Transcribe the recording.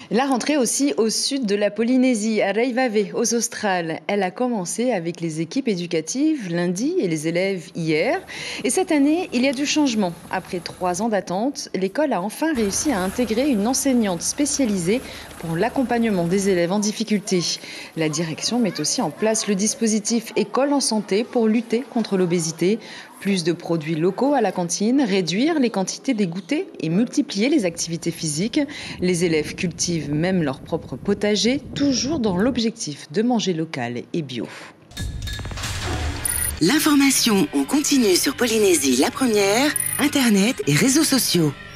La rentrée aussi au sud de la Polynésie, à Reivave, aux Australes. Elle a commencé avec les équipes éducatives lundi et les élèves hier. Et cette année, il y a du changement. Après 3 ans d'attente, l'école a enfin réussi à intégrer une enseignante spécialisée pour l'accompagnement des élèves en difficulté. La direction met aussi en place le dispositif École en santé pour lutter contre l'obésité. Plus de produits locaux à la cantine, réduire les quantités des goûters et multiplier les activités physiques. Les élèves cultivent même leur propre potager, toujours dans l'objectif de manger local et bio. L'information en continu sur Polynésie la première, Internet et réseaux sociaux.